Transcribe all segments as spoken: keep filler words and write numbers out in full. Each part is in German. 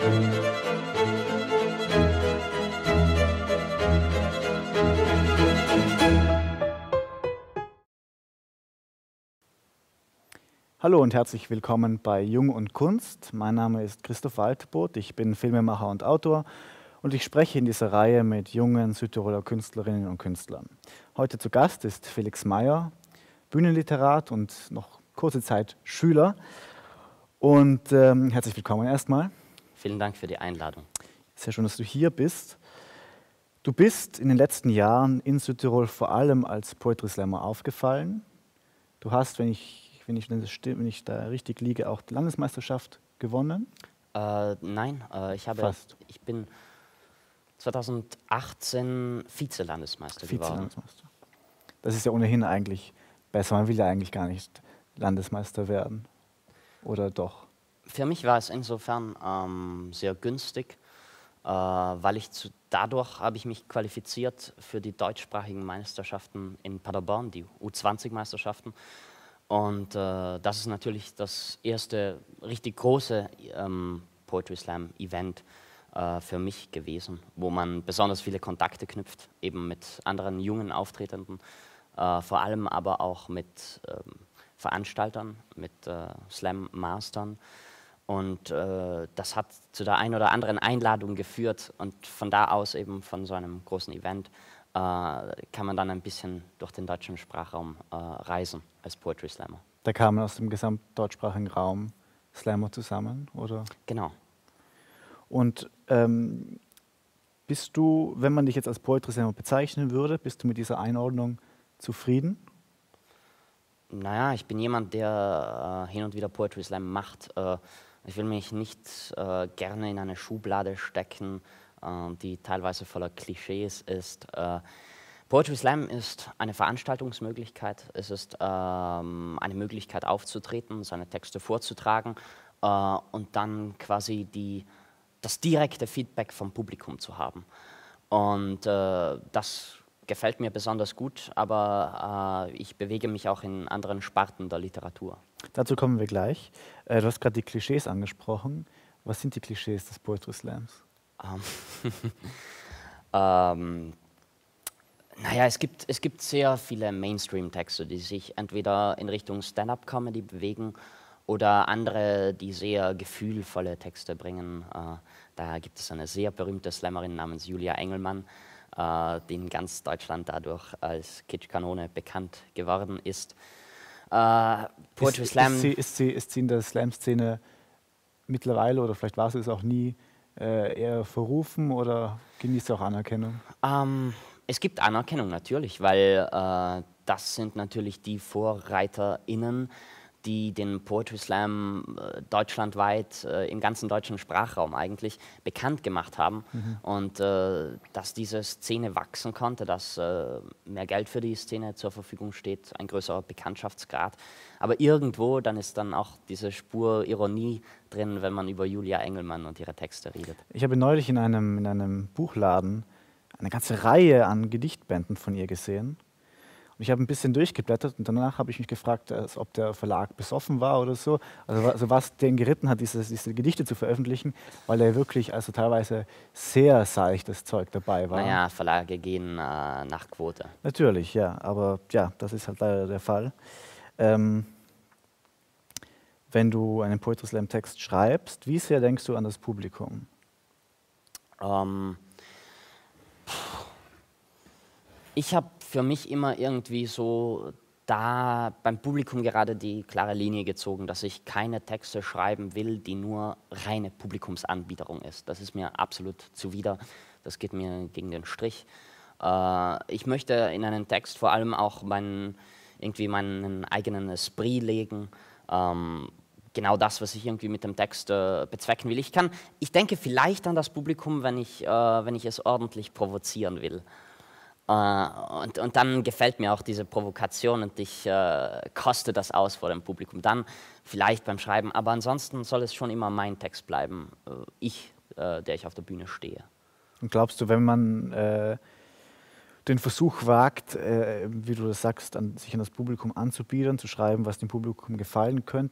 Hallo und herzlich willkommen bei Jung und Kunst. Mein Name ist Christoph Waldboth, ich bin Filmemacher und Autor und ich spreche in dieser Reihe mit jungen Südtiroler Künstlerinnen und Künstlern. Heute zu Gast ist Felix Meyer, Bühnenliterat und noch kurze Zeit Schüler. Und ähm, herzlich willkommen erstmal. Vielen Dank für die Einladung. Sehr schön, dass du hier bist. Du bist in den letzten Jahren in Südtirol vor allem als Poetry Slammer aufgefallen. Du hast, wenn ich Wenn ich, wenn ich da richtig liege, auch die Landesmeisterschaft gewonnen? Äh, nein, äh, ich, habe, Fast. ich bin zweitausendachtzehn Vize-Landesmeister geworden. Vize-Landesmeister. Das ist ja ohnehin eigentlich besser. Man will ja eigentlich gar nicht Landesmeister werden. Oder doch? Für mich war es insofern ähm, sehr günstig, äh, weil ich zu, dadurch habe ich mich qualifiziert für die deutschsprachigen Meisterschaften in Paderborn, die U zwanzig Meisterschaften. Und äh, das ist natürlich das erste richtig große ähm, Poetry Slam Event äh, für mich gewesen, wo man besonders viele Kontakte knüpft, eben mit anderen jungen Auftretenden, äh, vor allem aber auch mit ähm, Veranstaltern, mit äh, Slam Mastern. Und äh, das hat zu der einen oder anderen Einladung geführt und von da aus eben von so einem großen Event äh, kann man dann ein bisschen durch den deutschen Sprachraum äh, reisen als Poetry Slammer. Da kamen aus dem gesamtdeutschsprachigen Raum Slammer zusammen, oder? Genau. Und ähm, bist du, wenn man dich jetzt als Poetry Slammer bezeichnen würde, bist du mit dieser Einordnung zufrieden? Naja, ich bin jemand, der äh, hin und wieder Poetry Slam macht. Äh, ich will mich nicht äh, gerne in eine Schublade stecken, äh, die teilweise voller Klischees ist. Äh, Poetry Slam ist eine Veranstaltungsmöglichkeit. Es ist ähm, eine Möglichkeit aufzutreten, seine Texte vorzutragen äh, und dann quasi die, das direkte Feedback vom Publikum zu haben. Und äh, das gefällt mir besonders gut, aber äh, ich bewege mich auch in anderen Sparten der Literatur. Dazu kommen wir gleich. Äh, du hast gerade die Klischees angesprochen. Was sind die Klischees des Poetry Slams? Ähm, ähm, naja, es gibt, es gibt sehr viele Mainstream-Texte, die sich entweder in Richtung Stand-up-Comedy bewegen oder andere, die sehr gefühlvolle Texte bringen. Äh, da gibt es eine sehr berühmte Slammerin namens Julia Engelmann, äh, die in ganz Deutschland dadurch als Kitschkanone bekannt geworden ist. Äh, Poetry ist, Slam. Ist sie, ist, sie, ist sie in der Slam-Szene mittlerweile, oder vielleicht war sie es auch nie, äh, eher verrufen oder genießt sie auch Anerkennung? Ähm, es gibt Anerkennung natürlich, weil äh, das sind natürlich die VorreiterInnen, die den Poetry Slam äh, deutschlandweit, äh, im ganzen deutschen Sprachraum eigentlich, bekannt gemacht haben. Mhm. Und äh, dass diese Szene wachsen konnte, dass äh, mehr Geld für die Szene zur Verfügung steht, ein größerer Bekanntschaftsgrad. Aber irgendwo, dann ist dann auch diese Spur Ironie drin, wenn man über Julia Engelmann und ihre Texte redet. Ich habe neulich in einem, in einem Buchladen eine ganze Reihe an Gedichtbänden von ihr gesehen. Ich habe ein bisschen durchgeblättert und danach habe ich mich gefragt, als ob der Verlag besoffen war oder so. Also, also was den geritten hat, diese, diese Gedichte zu veröffentlichen, weil er wirklich also teilweise sehr seichtes Zeug dabei war. Naja, Verlage gehen äh, nach Quote. Natürlich, ja, aber ja, das ist halt leider der Fall. Ähm, wenn du einen Poetry Slam Text schreibst, wie sehr denkst du an das Publikum? Ähm, ich habe für mich immer irgendwie so da beim Publikum gerade die klare Linie gezogen, dass ich keine Texte schreiben will, die nur reine Publikumsanbiederung ist. Das ist mir absolut zuwider, das geht mir gegen den Strich. Äh, ich möchte in einen Text vor allem auch meinen, irgendwie meinen eigenen Esprit legen, ähm, genau das, was ich irgendwie mit dem Text äh, bezwecken will. Ich kann, ich denke vielleicht an das Publikum, wenn ich, äh, wenn ich es ordentlich provozieren will. Uh, und, und dann gefällt mir auch diese Provokation und ich uh, koste das aus vor dem Publikum. Dann vielleicht beim Schreiben, aber ansonsten soll es schon immer mein Text bleiben, uh, ich, uh, der ich auf der Bühne stehe. Und glaubst du, wenn man äh, den Versuch wagt, äh, wie du das sagst, an, sich an das Publikum anzubiedern, zu schreiben, was dem Publikum gefallen könnte,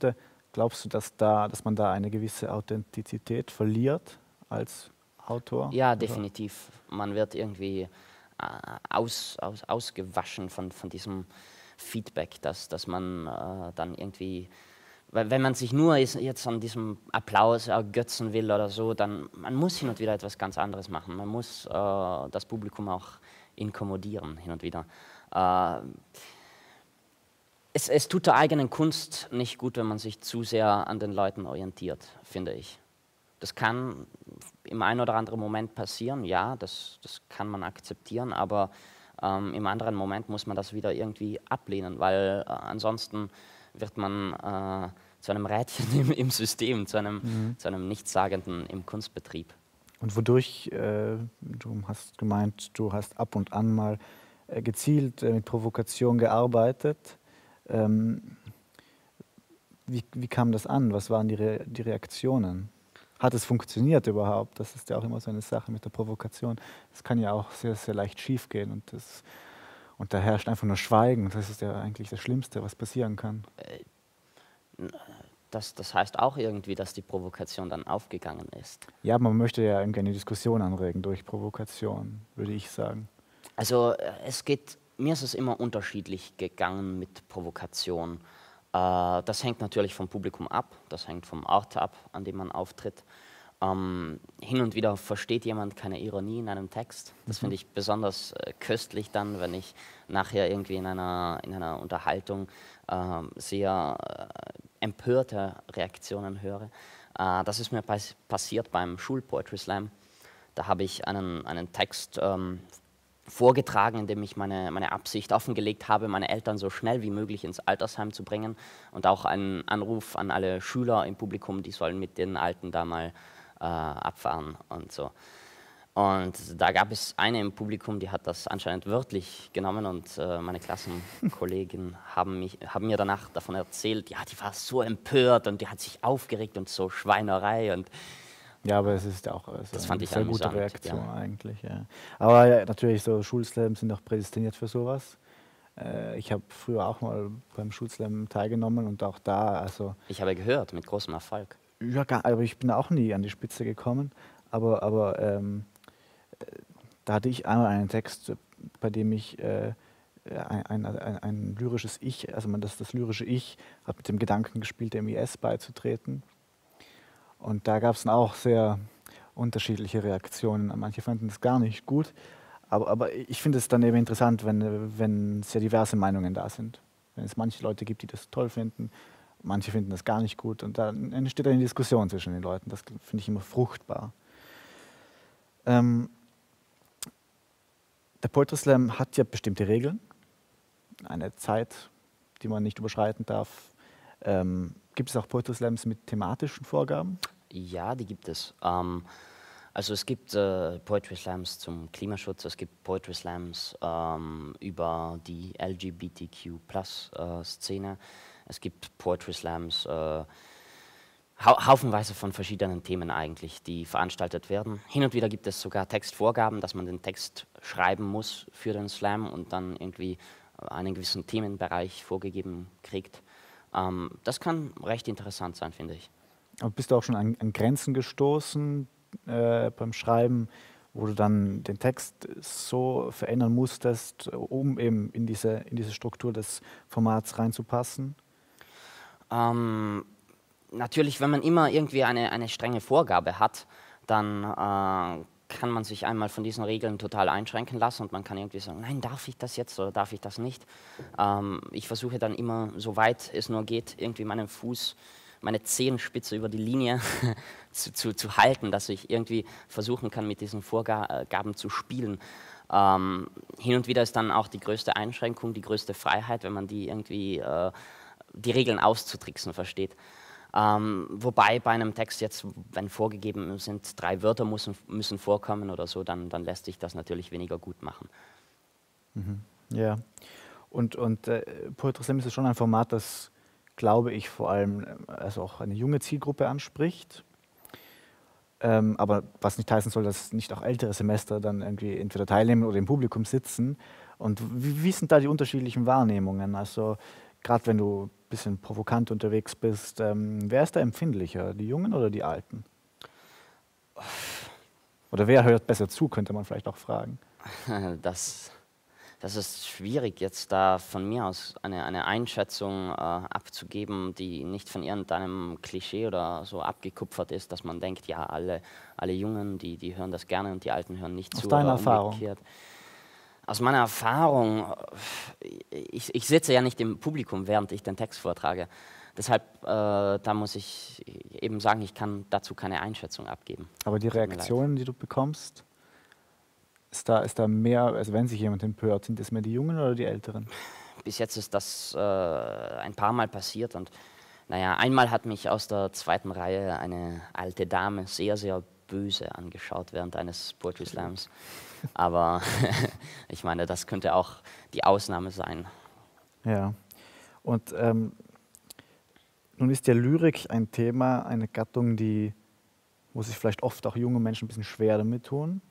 Glaubst du, dass, da, dass man da eine gewisse Authentizität verliert als Autor? Ja, Oder? definitiv. Man wird irgendwie äh, aus, aus, ausgewaschen von, von diesem Feedback, dass, dass man äh, dann irgendwie, weil wenn man sich nur is- jetzt an diesem Applaus ergötzen will oder so, dann man muss hin und wieder etwas ganz anderes machen. Man muss äh, das Publikum auch inkommodieren hin und wieder. Äh, es, es tut der eigenen Kunst nicht gut, wenn man sich zu sehr an den Leuten orientiert, finde ich. Das kann im einen oder anderen Moment passieren, ja, das, das kann man akzeptieren, aber ähm, im anderen Moment muss man das wieder irgendwie ablehnen, weil äh, ansonsten wird man äh, zu einem Rädchen im, im System, zu einem, Mhm. zu einem Nichtssagenden im Kunstbetrieb. Und wodurch, äh, du hast gemeint, du hast ab und an mal äh, gezielt äh, mit Provokation gearbeitet. Ähm, wie, wie kam das an? Was waren die, Re die Reaktionen? Hat es funktioniert überhaupt? Das ist ja auch immer so eine Sache mit der Provokation. Das kann ja auch sehr, sehr leicht schief gehen und, das, und da herrscht einfach nur Schweigen. Das ist ja eigentlich das Schlimmste, was passieren kann. Das, das heißt auch irgendwie, dass die Provokation dann aufgegangen ist. Ja, man möchte ja irgendwie eine Diskussion anregen durch Provokation, würde ich sagen. Also äh, es geht, mir ist es immer unterschiedlich gegangen mit Provokation. Äh, das hängt natürlich vom Publikum ab, das hängt vom Ort ab, an dem man auftritt. Ähm, hin und wieder versteht jemand keine Ironie in einem Text. Das Mhm. finde ich besonders äh, köstlich dann, wenn ich nachher irgendwie in einer, in einer Unterhaltung äh, sehr äh, empörte Reaktionen höre. Äh, das ist mir pas passiert beim Schul-Poetry Slam. Da habe ich einen, einen Text ähm, vorgetragen, in dem ich meine, meine Absicht offengelegt habe, meine Eltern so schnell wie möglich ins Altersheim zu bringen und auch einen Anruf an alle Schüler im Publikum, die sollen mit den Alten da mal äh, abfahren und so. Und da gab es eine im Publikum, die hat das anscheinend wörtlich genommen und äh, meine Klassenkollegen haben, mich, haben mir danach davon erzählt, ja, die war so empört und die hat sich aufgeregt und so Schweinerei und Ja, aber es ist auch also das eine fand ich sehr gute amüsant, Reaktion ja. eigentlich. Ja. Aber ja, natürlich, so Schulslams sind auch prädestiniert für sowas. Äh, ich habe früher auch mal beim Schulslam teilgenommen und auch da, also Ich habe gehört, mit großem Erfolg. ja, gar, aber ich bin auch nie an die Spitze gekommen. Aber, aber ähm, da hatte ich einmal einen Text, bei dem ich äh, ein, ein, ein, ein lyrisches Ich, also man, das, das lyrische Ich hat mit dem Gedanken gespielt, dem I S beizutreten. Und da gab es dann auch sehr unterschiedliche Reaktionen. Manche fanden es gar nicht gut. Aber, aber ich finde es dann eben interessant, wenn, wenn sehr diverse Meinungen da sind. Wenn es manche Leute gibt, die das toll finden, manche finden das gar nicht gut. Und dann entsteht eine Diskussion zwischen den Leuten. Das finde ich immer fruchtbar. Ähm, der Poetry Slam hat ja bestimmte Regeln. Eine Zeit, die man nicht überschreiten darf. Ähm, gibt es auch Poetry Slams mit thematischen Vorgaben? Ja, die gibt es. Ähm, also es gibt äh, Poetry Slams zum Klimaschutz, es gibt Poetry Slams ähm, über die L G B T Q Plus äh, Szene, es gibt Poetry Slams, äh, hau haufenweise von verschiedenen Themen eigentlich, die veranstaltet werden. Hin und wieder gibt es sogar Textvorgaben, dass man den Text schreiben muss für den Slam und dann irgendwie einen gewissen Themenbereich vorgegeben kriegt. Ähm, das kann recht interessant sein, finde ich. Aber bist du auch schon an, an Grenzen gestoßen äh, beim Schreiben, wo du dann den Text so verändern musstest, um eben in diese, in diese Struktur des Formats reinzupassen? Ähm, natürlich, wenn man immer irgendwie eine, eine strenge Vorgabe hat, dann äh, kann man sich einmal von diesen Regeln total einschränken lassen und man kann irgendwie sagen, nein, darf ich das jetzt oder darf ich das nicht? Ähm, ich versuche dann immer, soweit es nur geht, irgendwie meinen Fuß, meine Zehenspitze über die Linie zu, zu, zu halten, dass ich irgendwie versuchen kann, mit diesen Vorgaben zu spielen. Ähm, hin und wieder ist dann auch die größte Einschränkung, die größte Freiheit, wenn man die irgendwie äh, die Regeln auszutricksen versteht. Ähm, wobei bei einem Text jetzt, wenn vorgegeben sind, drei Wörter müssen, müssen vorkommen oder so, dann, dann lässt sich das natürlich weniger gut machen. Mhm. Ja, und, und äh, Poetry Slam ist schon ein Format, das, glaube ich, vor allem äh, also auch eine junge Zielgruppe anspricht. Ähm, aber was nicht heißen soll, dass nicht auch ältere Semester dann irgendwie entweder teilnehmen oder im Publikum sitzen. Und wie, wie sind da die unterschiedlichen Wahrnehmungen? Also gerade wenn du bisschen provokant unterwegs bist. Ähm, wer ist da empfindlicher, die Jungen oder die Alten? Oder wer hört besser zu, könnte man vielleicht auch fragen. Das, das ist schwierig, jetzt da von mir aus eine, eine Einschätzung äh, abzugeben, die nicht von irgendeinem Klischee oder so abgekupfert ist, dass man denkt, ja, alle, alle Jungen, die, die hören das gerne und die Alten hören nicht Aus zu deiner oder Erfahrung? umgekehrt. Aus meiner Erfahrung, ich, ich sitze ja nicht im Publikum, während ich den Text vortrage. Deshalb, äh, da muss ich eben sagen, ich kann dazu keine Einschätzung abgeben. Aber die Reaktionen, die du bekommst, ist da, ist da mehr, also wenn sich jemand empört, sind das mehr die Jungen oder die Älteren? Bis jetzt ist das äh, ein paar Mal passiert und naja, einmal hat mich aus der zweiten Reihe eine alte Dame sehr, sehr böse angeschaut während eines Poetry Slams. Aber ich meine, das könnte auch die Ausnahme sein. Ja, und ähm, nun ist ja Lyrik ein Thema, eine Gattung, die, wo sich vielleicht oft auch junge Menschen ein bisschen schwer damit tun.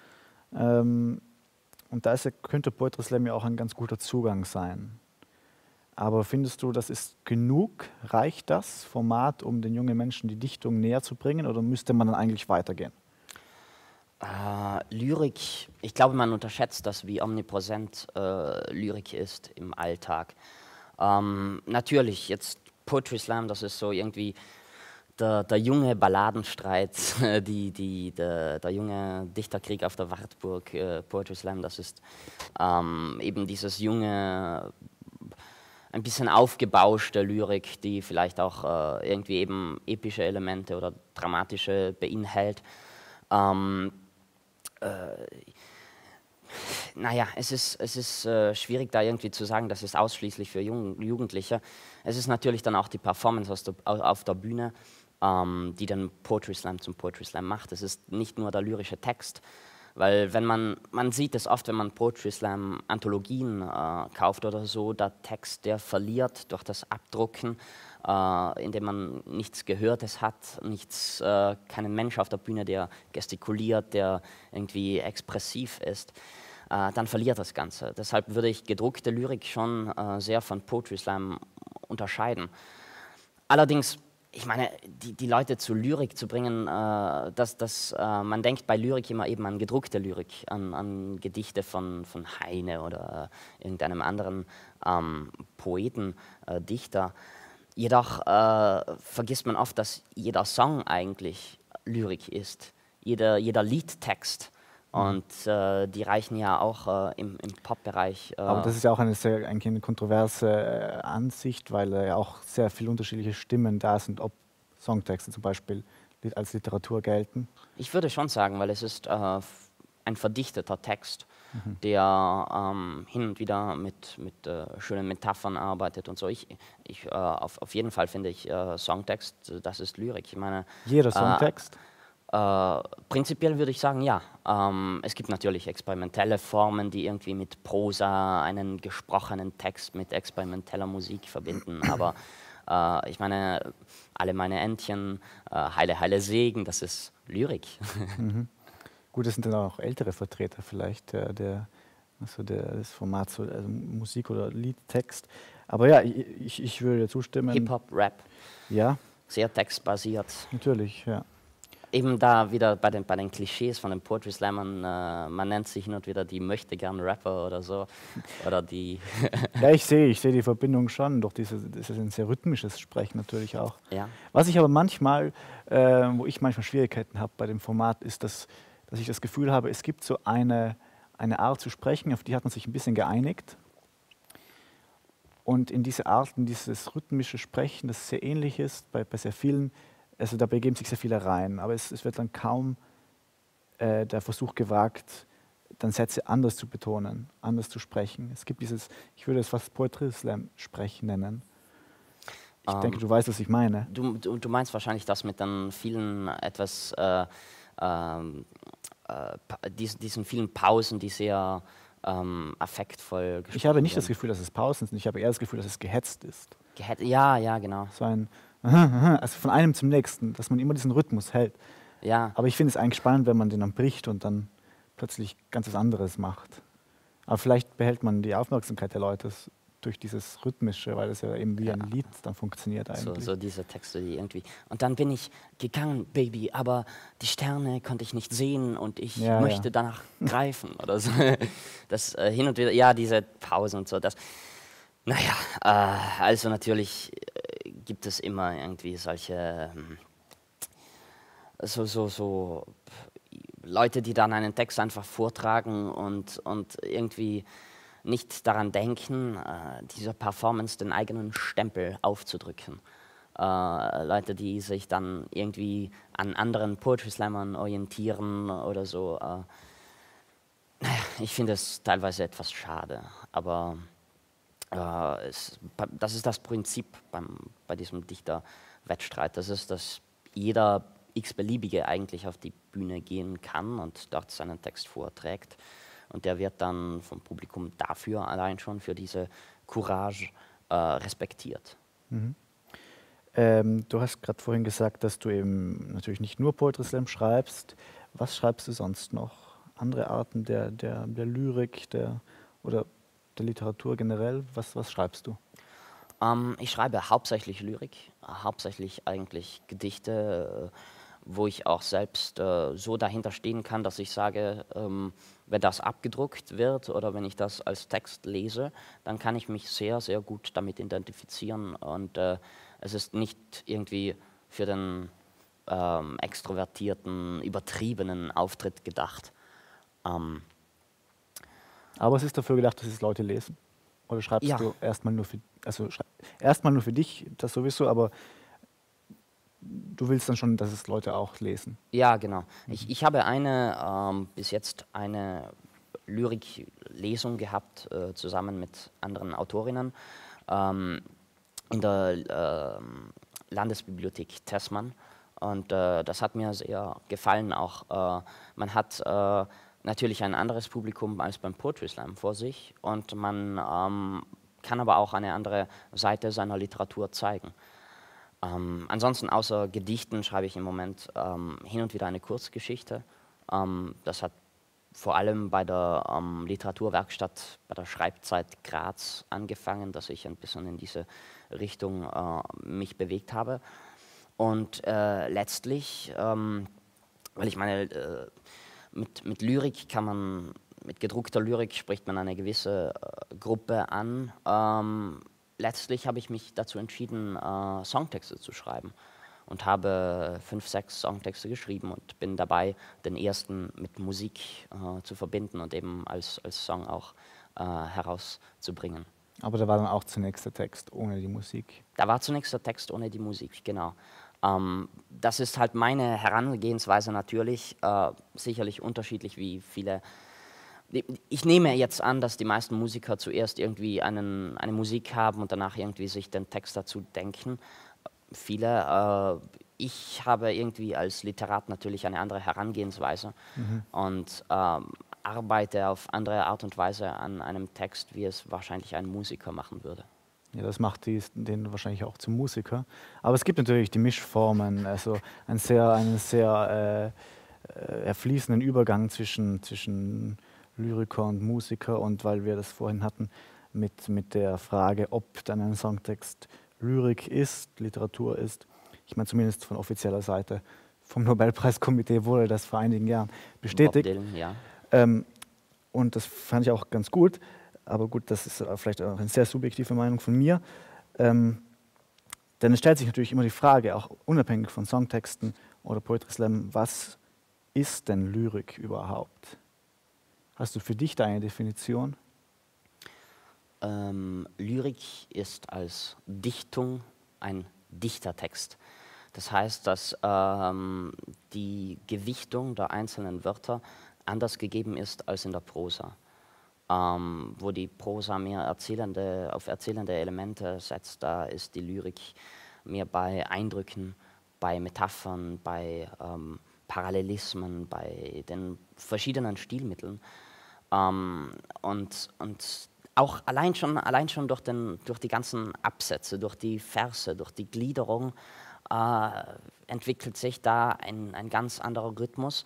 Ähm, und da ist ja, könnte Poetry Slam ja auch ein ganz guter Zugang sein. Aber findest du, das ist genug? Reicht das Format, um den jungen Menschen die Dichtung näher zu bringen, oder müsste man dann eigentlich weitergehen? Äh, Lyrik, ich glaube, man unterschätzt das, wie omnipräsent äh, Lyrik ist im Alltag. Ähm, natürlich, jetzt Poetry Slam, das ist so irgendwie der, der junge Balladenstreit, die, die, der, der junge Dichterkrieg auf der Wartburg, äh, Poetry Slam, das ist ähm, eben dieses junge, ein bisschen aufgebauschte Lyrik, die vielleicht auch äh, irgendwie eben epische Elemente oder dramatische beinhält. Ähm, äh, naja, es ist, es ist äh, schwierig da irgendwie zu sagen, das ist ausschließlich für Jung, Jugendliche. Es ist natürlich dann auch die Performance aus der, auf der Bühne, ähm, die den Poetry Slam zum Poetry Slam macht. Es ist nicht nur der lyrische Text, weil wenn man, man sieht es oft, wenn man Poetry Slam Anthologien äh, kauft oder so, der Text, der verliert durch das Abdrucken, äh, indem man nichts Gehörtes hat, nichts, äh, keinen Mensch auf der Bühne, der gestikuliert, der irgendwie expressiv ist, äh, dann verliert das Ganze. Deshalb würde ich gedruckte Lyrik schon äh, sehr von Poetry Slam unterscheiden. Allerdings, ich meine, die, die Leute zu Lyrik zu bringen, äh, dass, dass, äh, man denkt bei Lyrik immer eben an gedruckte Lyrik, an, an Gedichte von, von Heine oder äh, irgendeinem anderen ähm, Poeten, äh, Dichter. Jedoch äh, vergisst man oft, dass jeder Song eigentlich Lyrik ist, jeder, jeder Liedtext. Und äh, die reichen ja auch äh, im, im Pop-Bereich. Äh Aber das ist ja auch eine sehr eigentlich eine kontroverse äh, Ansicht, weil äh, ja auch sehr viele unterschiedliche Stimmen da sind, ob Songtexte zum Beispiel li- als Literatur gelten. Ich würde schon sagen, weil es ist äh, f- ein verdichteter Text, Mhm. der ähm, hin und wieder mit, mit äh, schönen Metaphern arbeitet und so. Ich, ich, äh, auf, auf jeden Fall finde ich äh, Songtext, das ist Lyrik. Ich meine, Jeder äh, Songtext? Äh, prinzipiell würde ich sagen, ja. Ähm, es gibt natürlich experimentelle Formen, die irgendwie mit Prosa einen gesprochenen Text mit experimenteller Musik verbinden. Aber äh, ich meine, alle meine Entchen, äh, Heile, Heile Segen, das ist Lyrik. Mhm. Gut, das sind dann auch ältere Vertreter vielleicht der, der, also der, des Formats, so, also Musik- oder Liedtext. Aber ja, ich, ich, ich würde dir zustimmen. Hip-Hop, Rap, Ja, sehr textbasiert. natürlich, ja. Eben da wieder bei den, bei den Klischees von den Poetry Slammern, äh, man nennt sich hin und wieder die möchte gern Rapper oder so. Oder die. Ja, ich sehe, ich sehe die Verbindung schon, durch diese, das ist ein sehr rhythmisches Sprechen natürlich auch. Ja. Was ich aber manchmal, äh, wo ich manchmal Schwierigkeiten habe bei dem Format, ist, dass, dass ich das Gefühl habe, es gibt so eine, eine Art zu sprechen, auf die hat man sich ein bisschen geeinigt. Und in diese Art, in dieses rhythmische Sprechen, das sehr ähnlich ist, bei, bei sehr vielen, also da begeben sich sehr viele rein, aber es, es wird dann kaum äh, der Versuch gewagt, dann Sätze anders zu betonen, anders zu sprechen. Es gibt dieses, ich würde es fast Poetry Slam Sprechen nennen. Ich Ähm, denke, du weißt, was ich meine. Du, du, du meinst wahrscheinlich das mit den vielen etwas, äh, ähm, äh, pa- diesen, diesen vielen Pausen, die sehr ähm, affektvoll gesprochen Ich habe nicht werden. das Gefühl, dass es Pausen sind, ich habe eher das Gefühl, dass es gehetzt ist. Gehät- Ja, ja, genau. So ein, also von einem zum nächsten, dass man immer diesen Rhythmus hält. Ja, Aber ich finde es eigentlich spannend, wenn man den dann bricht und dann plötzlich ganz was anderes macht. Aber vielleicht behält man die Aufmerksamkeit der Leute. Das durch dieses Rhythmische, weil es ja eben wie Ja. ein Lied dann funktioniert So, eigentlich. so diese Texte, die irgendwie. Und dann bin ich gegangen, Baby, aber die Sterne konnte ich nicht sehen und ich Ja, möchte ja. danach greifen oder so. Das äh, hin und wieder, ja, diese Pausen und so. Das, naja, äh, also natürlich äh, gibt es immer irgendwie solche, ähm, so, so, so Leute, die dann einen Text einfach vortragen und, und irgendwie nicht daran denken, äh, dieser Performance den eigenen Stempel aufzudrücken. Äh, Leute, die sich dann irgendwie an anderen Poetry Slammern orientieren oder so. Äh, ich finde es teilweise etwas schade, aber äh, es, das ist das Prinzip beim, bei diesem Dichterwettstreit. Das ist, dass jeder x-beliebige eigentlich auf die Bühne gehen kann und dort seinen Text vorträgt. Und der wird dann vom Publikum dafür allein schon für diese Courage äh, respektiert. Mhm. Ähm, du hast gerade vorhin gesagt, dass du eben natürlich nicht nur Poetry Slam schreibst. Was schreibst du sonst noch? Andere Arten der, der, der Lyrik der, oder der Literatur generell? Was, was schreibst du? Ähm, ich schreibe hauptsächlich Lyrik, äh, hauptsächlich eigentlich Gedichte, äh, wo ich auch selbst äh, so dahinter stehen kann, dass ich sage, ähm, wenn das abgedruckt wird oder wenn ich das als Text lese, dann kann ich mich sehr, sehr gut damit identifizieren und äh, es ist nicht irgendwie für den ähm, extrovertierten, übertriebenen Auftritt gedacht. Ähm, Aber es ist dafür gedacht, dass es Leute lesen? Oder schreibst ja, du erstmal nur für, also schrei- erstmal nur für dich, das sowieso, aber du willst dann schon, dass es Leute auch lesen? Ja, genau. Ich, ich habe eine, ähm, bis jetzt eine Lyriklesung gehabt, äh, zusammen mit anderen Autorinnen, ähm, in der ähm, Landesbibliothek Tessmann. Und äh, das hat mir sehr gefallen auch. Äh, man hat äh, natürlich ein anderes Publikum als beim Poetry Slam vor sich und man ähm, kann aber auch eine andere Seite seiner Literatur zeigen. Ähm, ansonsten außer Gedichten schreibe ich im Moment ähm, hin und wieder eine Kurzgeschichte. Ähm, das hat vor allem bei der ähm, Literaturwerkstatt, bei der Schreibzeit Graz angefangen, dass ich ein bisschen in diese Richtung äh, mich bewegt habe. Und äh, letztlich, ähm, weil ich meine, äh, mit, mit Lyrik kann man, mit gedruckter Lyrik spricht man eine gewisse äh, Gruppe an. Ähm, letztlich habe ich mich dazu entschieden, äh, Songtexte zu schreiben und habe fünf, sechs Songtexte geschrieben und bin dabei, den ersten mit Musik äh, zu verbinden und eben als, als Song auch äh, herauszubringen. Aber da war dann auch zunächst der Text ohne die Musik. Da war zunächst der Text ohne die Musik, genau. Ähm, das ist halt meine Herangehensweise natürlich, äh, sicherlich unterschiedlich wie viele. Ich nehme jetzt an, dass die meisten Musiker zuerst irgendwie einen, eine Musik haben und danach irgendwie sich den Text dazu denken. Viele, äh, ich habe irgendwie als Literat natürlich eine andere Herangehensweise Mhm. und ähm, arbeite auf andere Art und Weise an einem Text, wie es wahrscheinlich ein Musiker machen würde. Ja, das macht die, den wahrscheinlich auch zum Musiker. Aber es gibt natürlich die Mischformen, also einen sehr, einen sehr äh, äh, fließenden Übergang zwischen, zwischen Lyriker und Musiker. Und weil wir das vorhin hatten mit, mit der Frage, ob dann ein Songtext Lyrik ist, Literatur ist, ich meine zumindest von offizieller Seite vom Nobelpreiskomitee wurde das vor einigen Jahren bestätigt. Bob Dylan, ja. Ähm, und das fand ich auch ganz gut. Aber gut, das ist vielleicht auch eine sehr subjektive Meinung von mir. Ähm, denn es stellt sich natürlich immer die Frage, auch unabhängig von Songtexten oder Poetry Slam, was ist denn Lyrik überhaupt? Hast du für dich da eine Definition? Ähm, Lyrik ist als Dichtung ein Dichtertext. Das heißt, dass ähm, die Gewichtung der einzelnen Wörter anders gegeben ist als in der Prosa. Ähm, wo die Prosa mehr erzählende, auf erzählende Elemente setzt, da ist die Lyrik mehr bei Eindrücken, bei Metaphern, bei ähm, Parallelismen, bei den verschiedenen Stilmitteln. Ähm, und, und auch allein schon, allein schon durch, den, durch die ganzen Absätze, durch die Verse, durch die Gliederung äh, entwickelt sich da ein, ein ganz anderer Rhythmus,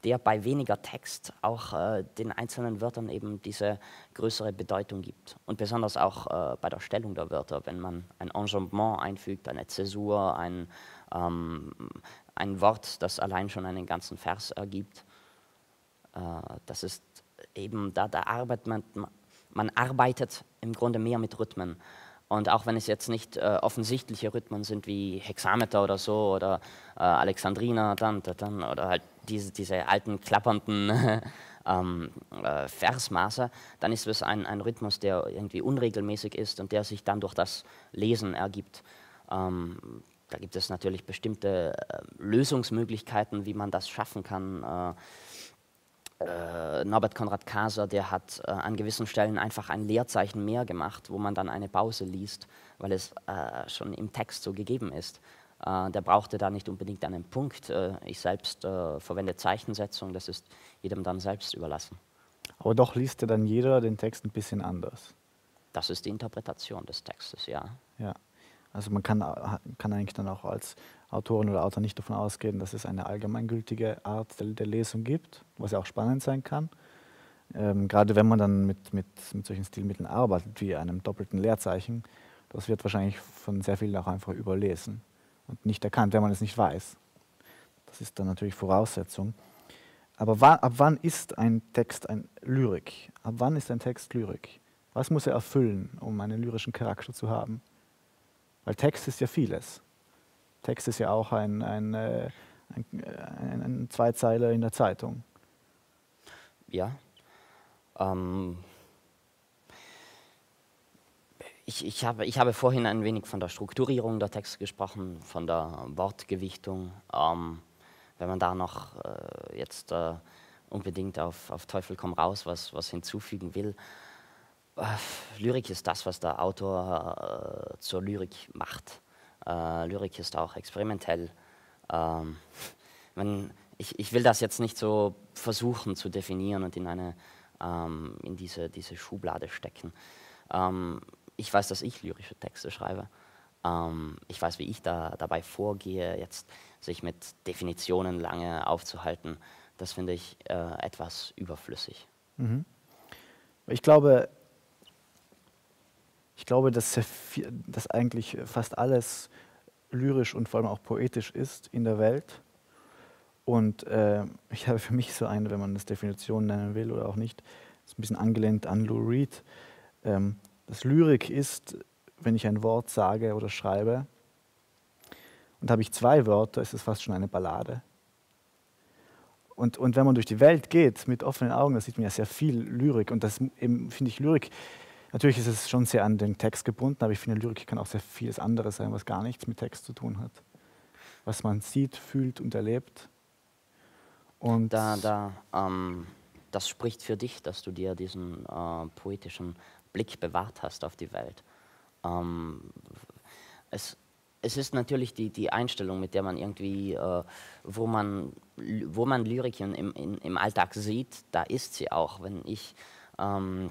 der bei weniger Text auch äh, den einzelnen Wörtern eben diese größere Bedeutung gibt. Und besonders auch äh, bei der Stellung der Wörter, wenn man ein Enjambement einfügt, eine Zäsur, ein, ähm, ein Wort, das allein schon einen ganzen Vers ergibt. Äh, das ist eben, da, da arbeitet man, man arbeitet im Grunde mehr mit Rhythmen. Und auch wenn es jetzt nicht äh, offensichtliche Rhythmen sind wie Hexameter oder so oder äh, Alexandriner dann, dann, oder halt diese, diese alten klappernden ähm, äh, Versmaße, dann ist es ein, ein Rhythmus, der irgendwie unregelmäßig ist und der sich dann durch das Lesen ergibt. Ähm, da gibt es natürlich bestimmte äh, Lösungsmöglichkeiten, wie man das schaffen kann. Äh, Äh, Norbert Konrad Kaser, der hat äh, an gewissen Stellen einfach ein Leerzeichen mehr gemacht, wo man dann eine Pause liest, weil es äh, schon im Text so gegeben ist. Äh, der brauchte da nicht unbedingt einen Punkt. Äh, ich selbst äh, verwende Zeichensetzung, das ist jedem dann selbst überlassen. Aber doch liest ja dann jeder den Text ein bisschen anders. Das ist die Interpretation des Textes, ja. Ja, also man kann, kann eigentlich dann auch als Autorin oder Autor nicht davon ausgehen, dass es eine allgemeingültige Art der, der Lesung gibt, was ja auch spannend sein kann. Ähm, gerade wenn man dann mit, mit, mit solchen Stilmitteln arbeitet, wie einem doppelten Leerzeichen, das wird wahrscheinlich von sehr vielen auch einfach überlesen und nicht erkannt, wenn man es nicht weiß. Das ist dann natürlich Voraussetzung. Aber wa ab wann ist ein Text ein Lyrik? Ab wann ist ein Text Lyrik? Was muss er erfüllen, um einen lyrischen Charakter zu haben? Weil Text ist ja vieles. Text ist ja auch ein, ein, ein, ein, ein Zweizeiler in der Zeitung. Ja. Ähm ich, ich, habe, ich habe vorhin ein wenig von der Strukturierung der Texte gesprochen, von der Wortgewichtung. Ähm, wenn man da noch äh, jetzt äh, unbedingt auf, auf Teufel komm raus was, was hinzufügen will. Äh, Lyrik ist das, was der Autor äh, zur Lyrik macht. Äh, Lyrik ist auch experimentell. Ähm, man, ich, ich will das jetzt nicht so versuchen zu definieren und in, eine, ähm, in diese, diese Schublade stecken. Ähm, ich weiß, dass ich lyrische Texte schreibe. Ähm, ich weiß, wie ich da dabei vorgehe, jetzt sich mit Definitionen lange aufzuhalten. Das finde ich äh, etwas überflüssig. Mhm. Ich glaube, Ich glaube, dass, sehr viel, dass eigentlich fast alles lyrisch und vor allem auch poetisch ist in der Welt. Und äh, ich habe für mich so eine, wenn man das Definition nennen will oder auch nicht, ist ein bisschen angelehnt an Lou Reed. Ähm, das Lyrik ist, wenn ich ein Wort sage oder schreibe, und habe ich zwei Wörter, ist es fast schon eine Ballade. Und, und wenn man durch die Welt geht mit offenen Augen, da sieht man ja sehr viel Lyrik. Und das eben, finde ich, Lyrik. Natürlich ist es schon sehr an den Text gebunden, aber ich finde, Lyrik kann auch sehr vieles anderes sein, was gar nichts mit Text zu tun hat. Was man sieht, fühlt und erlebt. Und da, da, ähm, das spricht für dich, dass du dir diesen äh, poetischen Blick bewahrt hast auf die Welt. Ähm, es, es ist natürlich die, die Einstellung, mit der man irgendwie, äh, wo, man, wo man Lyrik im, im, im Alltag sieht, da ist sie auch. Wenn ich ähm,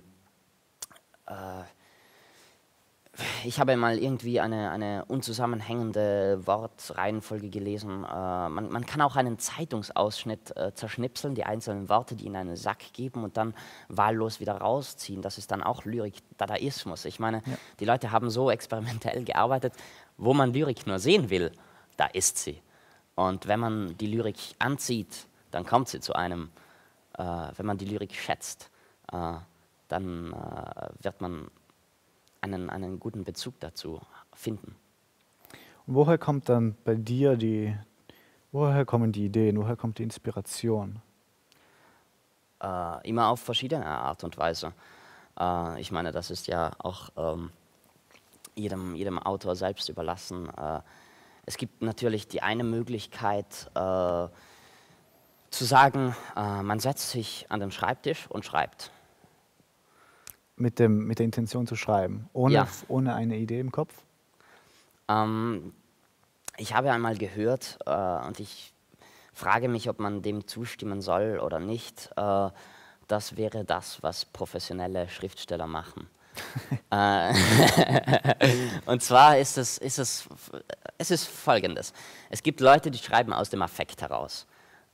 Ich habe mal irgendwie eine, eine unzusammenhängende Wortreihenfolge gelesen. Äh, man, man kann auch einen Zeitungsausschnitt äh, zerschnipseln, die einzelnen Worte, die in einen Sack geben und dann wahllos wieder rausziehen. Das ist dann auch Lyrik, Dadaismus. Ich meine, ja. Die Leute haben so experimentell gearbeitet, wo man Lyrik nur sehen will, da ist sie. Und wenn man die Lyrik anzieht, dann kommt sie zu einem. Äh, wenn man die Lyrik schätzt, äh, dann äh, wird man einen, einen guten Bezug dazu finden. Und woher kommt dann bei dir die, woher kommen die Ideen, woher kommt die Inspiration? Äh, immer auf verschiedene Art und Weise. Äh, ich meine, das ist ja auch ähm, jedem, jedem Autor selbst überlassen. Äh, es gibt natürlich die eine Möglichkeit, äh, zu sagen, äh, man setzt sich an den Schreibtisch und schreibt. Mit, dem, mit der Intention zu schreiben, ohne, ja. ohne eine Idee im Kopf? Ähm, ich habe einmal gehört, äh, und ich frage mich, ob man dem zustimmen soll oder nicht, äh, das wäre das, was professionelle Schriftsteller machen. äh, und zwar ist es, ist es, es ist Folgendes. Es gibt Leute, die schreiben aus dem Affekt heraus. Äh,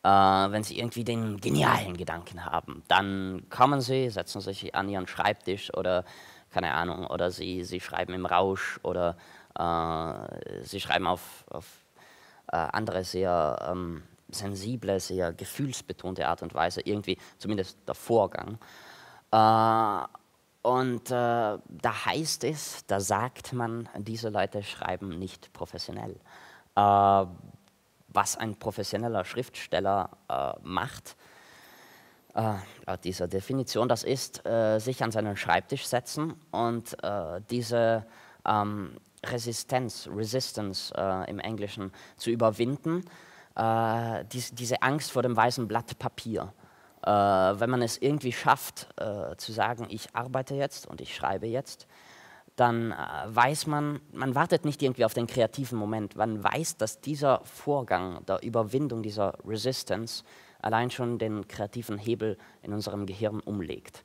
wenn Sie irgendwie den genialen Gedanken haben, dann kommen Sie, setzen sich an Ihren Schreibtisch oder, keine Ahnung, oder Sie, Sie schreiben im Rausch oder äh, Sie schreiben auf, auf äh, andere sehr ähm, sensible, sehr gefühlsbetonte Art und Weise, irgendwie zumindest der Vorgang. Äh, und äh, da heißt es, da sagt man, diese Leute schreiben nicht professionell. Äh, was ein professioneller Schriftsteller äh, macht, äh, laut dieser Definition, das ist, äh, sich an seinen Schreibtisch setzen und äh, diese ähm, Resistenz, Resistance äh, im Englischen zu überwinden, äh, dies, diese Angst vor dem weißen Blatt Papier. Äh, wenn man es irgendwie schafft, äh, zu sagen, ich arbeite jetzt und ich schreibe jetzt, dann äh, weiß man, man wartet nicht irgendwie auf den kreativen Moment, man weiß, dass dieser Vorgang der Überwindung dieser Resistance allein schon den kreativen Hebel in unserem Gehirn umlegt.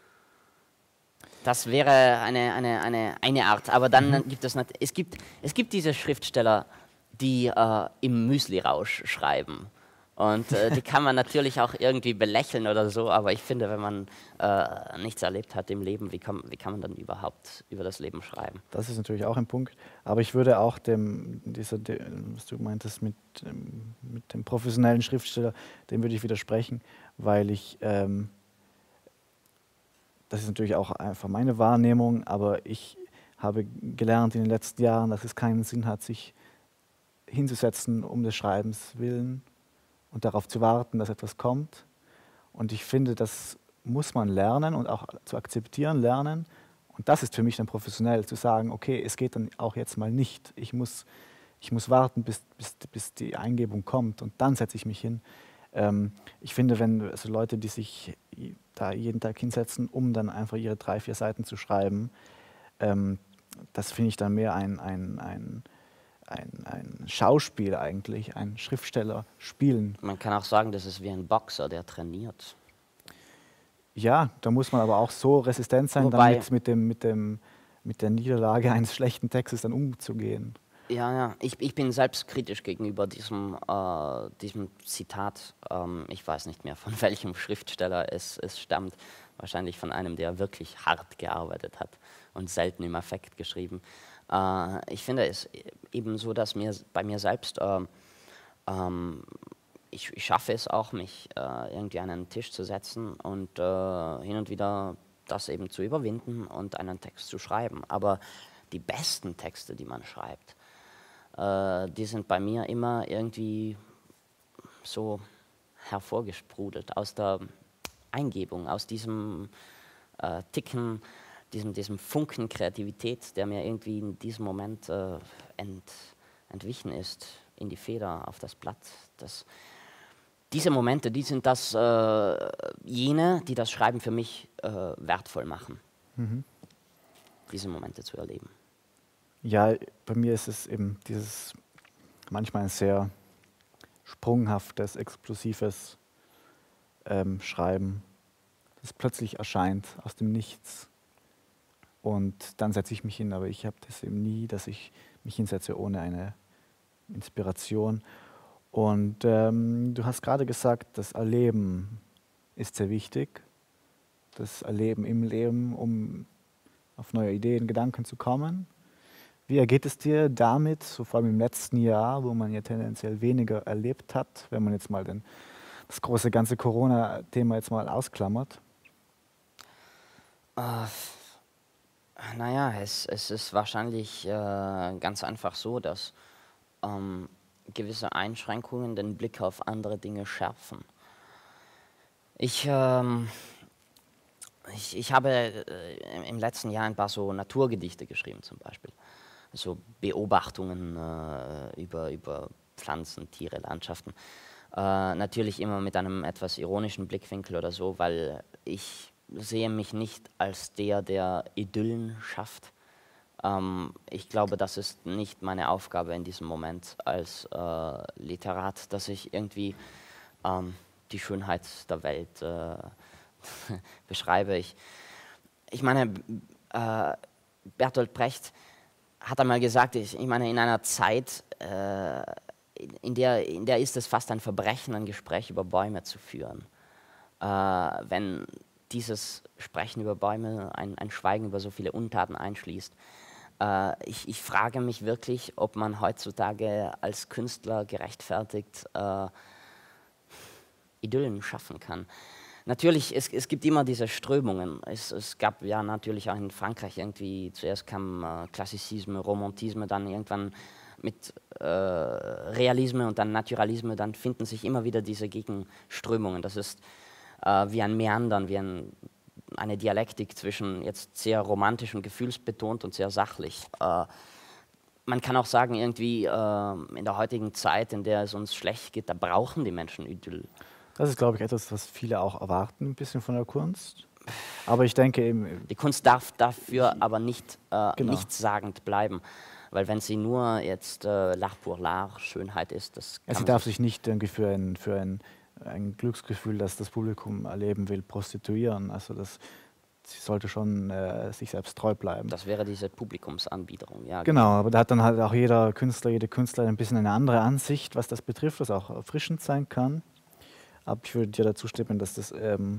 Das wäre eine, eine, eine, eine Art, aber dann mhm. gibt es, es gibt, es gibt diese Schriftsteller, die äh, im Müsli-Rausch schreiben. Und äh, die kann man natürlich auch irgendwie belächeln oder so, aber ich finde, wenn man äh, nichts erlebt hat im Leben, wie kann, wie kann man dann überhaupt über das Leben schreiben? Das ist natürlich auch ein Punkt, aber ich würde auch dem, dieser, was du meintest mit, mit dem professionellen Schriftsteller, dem würde ich widersprechen, weil ich, ähm, das ist natürlich auch einfach meine Wahrnehmung, aber ich habe gelernt in den letzten Jahren, dass es keinen Sinn hat, sich hinzusetzen um des Schreibens willen und darauf zu warten, dass etwas kommt. Und ich finde, das muss man lernen und auch zu akzeptieren lernen. Und das ist für mich dann professionell, zu sagen, okay, es geht dann auch jetzt mal nicht. Ich muss, ich muss warten, bis, bis, bis die Eingebung kommt und dann setze ich mich hin. Ähm, ich finde, wenn also Leute, die sich da jeden Tag hinsetzen, um dann einfach ihre drei, vier Seiten zu schreiben, ähm, das finde ich dann mehr ein, ein, ein Ein, ein Schauspiel eigentlich, ein Schriftsteller spielen. Man kann auch sagen, das ist wie ein Boxer, der trainiert. Ja, da muss man aber auch so resistent sein, Wobei, damit mit, dem, mit, dem, mit der Niederlage eines schlechten Textes dann umzugehen. Ja, ja, ich, ich bin selbst kritisch gegenüber diesem, äh, diesem Zitat. Ähm, ich weiß nicht mehr, von welchem Schriftsteller es, es stammt. Wahrscheinlich von einem, der wirklich hart gearbeitet hat und selten im Affekt geschrieben. Äh, ich finde es eben so, dass mir bei mir selbst, äh, ähm, ich, ich schaffe es auch, mich äh, irgendwie an einen Tisch zu setzen und äh, hin und wieder das eben zu überwinden und einen Text zu schreiben. Aber die besten Texte, die man schreibt, äh, die sind bei mir immer irgendwie so hervorgesprudelt aus der Eingebung, aus diesem äh, Ticken, diesem, diesem Funken Kreativität, der mir irgendwie in diesem Moment äh, ent, entwichen ist, in die Feder, auf das Blatt. Das, diese Momente, die sind das äh, jene, die das Schreiben für mich äh, wertvoll machen, mhm. diese Momente zu erleben. Ja, bei mir ist es eben dieses manchmal ein sehr sprunghaftes, explosives ähm, Schreiben, das plötzlich erscheint aus dem Nichts. Und dann setze ich mich hin, aber ich habe das eben nie, dass ich mich hinsetze ohne eine Inspiration. Und ähm, du hast gerade gesagt, das Erleben ist sehr wichtig. Das Erleben im Leben, um auf neue Ideen, Gedanken zu kommen. Wie ergeht es dir damit, so vor allem im letzten Jahr, wo man ja tendenziell weniger erlebt hat, wenn man jetzt mal den, das große ganze Corona-Thema jetzt mal ausklammert? Uh, naja, es, es ist wahrscheinlich äh, ganz einfach so, dass ähm, gewisse Einschränkungen den Blick auf andere Dinge schärfen. Ich, ähm, ich, ich habe äh, im letzten Jahr ein paar so Naturgedichte geschrieben zum Beispiel. So Beobachtungen äh, über, über Pflanzen, Tiere, Landschaften. Äh, natürlich immer mit einem etwas ironischen Blickwinkel oder so, weil ich sehe mich nicht als der, der Idyllen schafft. Ähm, ich glaube, das ist nicht meine Aufgabe in diesem Moment als äh, Literat, dass ich irgendwie ähm, die Schönheit der Welt äh, beschreibe. Ich, ich meine, äh, Bertolt Brecht hat einmal gesagt, ich, ich meine, in einer Zeit, äh, in der, in der ist es fast ein Verbrechen, ein Gespräch über Bäume zu führen. Äh, wenn dieses Sprechen über Bäume ein, ein Schweigen über so viele Untaten einschließt. Äh, ich, ich frage mich wirklich, ob man heutzutage als Künstler gerechtfertigt äh, Idyllen schaffen kann. Natürlich, es, es gibt immer diese Strömungen. Es, es gab ja natürlich auch in Frankreich irgendwie, zuerst kam äh, Klassizisme, Romantisme, dann irgendwann mit äh, Realisme und dann Naturalisme, dann finden sich immer wieder diese Gegenströmungen. Das ist äh, wie ein Meandern, wie ein, eine Dialektik zwischen jetzt sehr romantisch und gefühlsbetont und sehr sachlich. Äh, man kann auch sagen, irgendwie äh, in der heutigen Zeit, in der es uns schlecht geht, da brauchen die Menschen Idyll. Das ist, glaube ich, etwas, was viele auch erwarten, ein bisschen von der Kunst. Aber ich denke eben... Die Kunst darf dafür aber nicht äh, Genau. nichtssagend bleiben. Weil wenn sie nur jetzt äh, l'art pour l'art, Schönheit ist, das kann Ja, sie man darf sich sich nicht irgendwie für ein, für ein, ein Glücksgefühl, das das Publikum erleben will, prostituieren. Also das, sie sollte schon äh, sich selbst treu bleiben. Das wäre diese Publikumsanbiederung, ja. Genau, aber da hat dann halt auch jeder Künstler, jede Künstlerin ein bisschen eine andere Ansicht, was das betrifft, was auch erfrischend sein kann. Aber ich würde dir dazu stimmen, dass das... Ähm,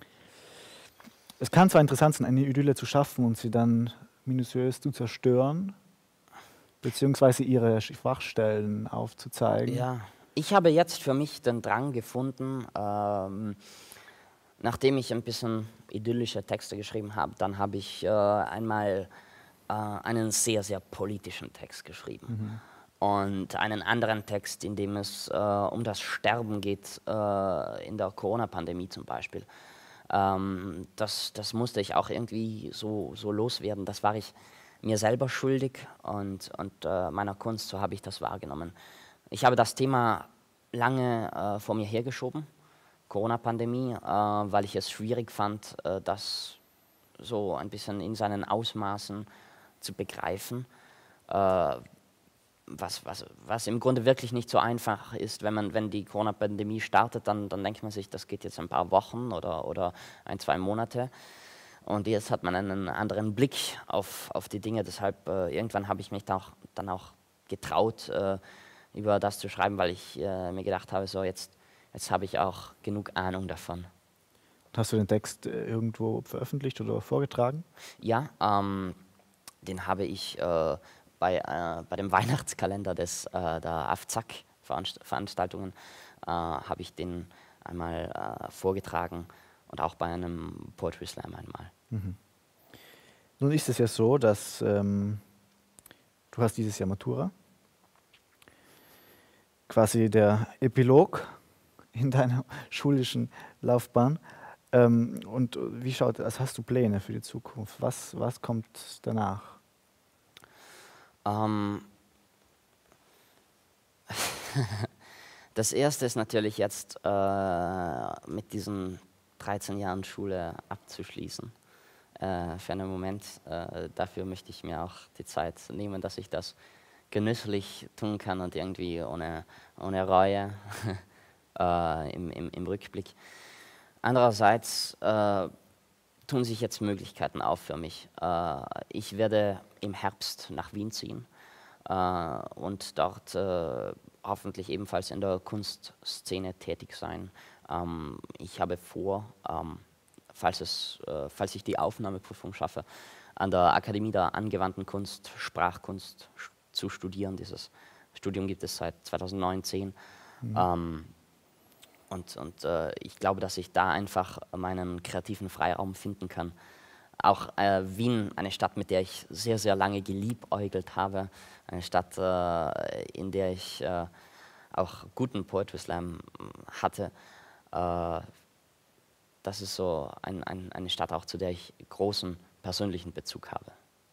es kann zwar interessant sein, eine Idylle zu schaffen und sie dann minutiös zu zerstören, beziehungsweise ihre Schwachstellen aufzuzeigen. Ja, ich habe jetzt für mich den Drang gefunden, ähm, nachdem ich ein bisschen idyllische Texte geschrieben habe, dann habe ich äh, einmal äh, einen sehr, sehr politischen Text geschrieben. Mhm. Und einen anderen Text, in dem es äh, um das Sterben geht, äh, in der Corona-Pandemie zum Beispiel. Ähm, das, das musste ich auch irgendwie so, so loswerden. Das war ich mir selber schuldig und, und äh, meiner Kunst, so habe ich das wahrgenommen. Ich habe das Thema lange äh, vor mir hergeschoben, Corona-Pandemie, äh, weil ich es schwierig fand, äh, das so ein bisschen in seinen Ausmaßen zu begreifen. Äh, Was, was, was im Grunde wirklich nicht so einfach ist, wenn man, wenn die Corona-Pandemie startet, dann, dann denkt man sich, das geht jetzt ein paar Wochen oder, oder ein, zwei Monate. Und jetzt hat man einen anderen Blick auf, auf die Dinge. Deshalb äh, irgendwann habe ich mich da auch, dann auch getraut, äh, über das zu schreiben, weil ich äh, mir gedacht habe, so jetzt, jetzt habe ich auch genug Ahnung davon. Hast du den Text äh, irgendwo veröffentlicht oder vorgetragen? Ja, ähm, den habe ich äh, bei, äh, bei dem Weihnachtskalender des, äh, der A F Z A K-Veranstaltungen äh, habe ich den einmal äh, vorgetragen und auch bei einem Poetry Slam einmal. Mhm. Nun ist es ja so, dass ähm, du hast dieses Jahr Matura, quasi der Epilog in deiner schulischen Laufbahn. Ähm, und wie schaut, also hast du Pläne für die Zukunft? Was, was kommt danach? Ähm, das erste ist natürlich jetzt äh, mit diesen dreizehn Jahren Schule abzuschließen. Äh, für einen Moment. Äh, dafür möchte ich mir auch die Zeit nehmen, dass ich das genüsslich tun kann und irgendwie ohne, ohne Reue äh, im, im, im Rückblick. Andererseits äh, tun sich jetzt Möglichkeiten auf für mich. Äh, ich werde im Herbst nach Wien ziehen äh, und dort äh, hoffentlich ebenfalls in der Kunstszene tätig sein. Ähm, ich habe vor, ähm, falls, es, äh, falls ich die Aufnahmeprüfung schaffe, an der Akademie der angewandten Kunst, Sprachkunst sch- zu studieren. Dieses Studium gibt es seit zweitausendneunzehn. Mhm. Ähm, und und äh, ich glaube, dass ich da einfach meinen kreativen Freiraum finden kann. Auch äh, Wien, eine Stadt, mit der ich sehr, sehr lange geliebäugelt habe. Eine Stadt, äh, in der ich äh, auch guten Poetry Slam hatte. Äh, das ist so ein, ein, eine Stadt auch, zu der ich großen persönlichen Bezug habe.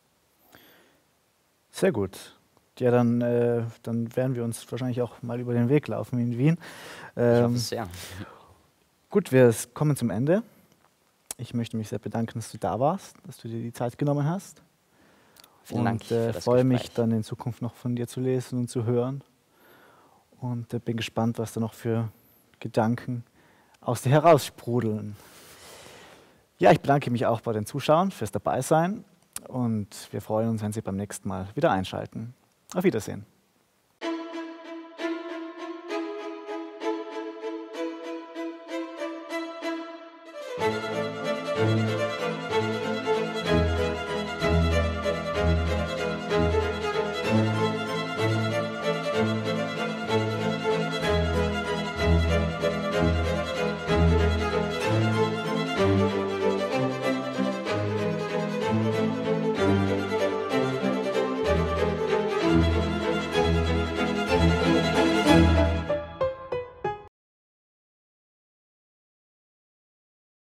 Sehr gut. Ja, dann, äh, dann werden wir uns wahrscheinlich auch mal über den Weg laufen in Wien. Ich hoffe Ähm, es sehr. gut, wir s- kommen zum Ende. Ich möchte mich sehr bedanken, dass du da warst, dass du dir die Zeit genommen hast. Vielen Dank Und für äh, das freue mich Gespräch. dann in Zukunft noch von dir zu lesen und zu hören. Und äh, bin gespannt, was da noch für Gedanken aus dir heraussprudeln. Ja, ich bedanke mich auch bei den Zuschauern fürs Dabeisein und wir freuen uns, wenn Sie beim nächsten Mal wieder einschalten. Auf Wiedersehen.